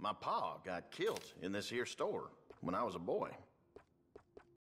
My pa got killed in this here store when I was a boy.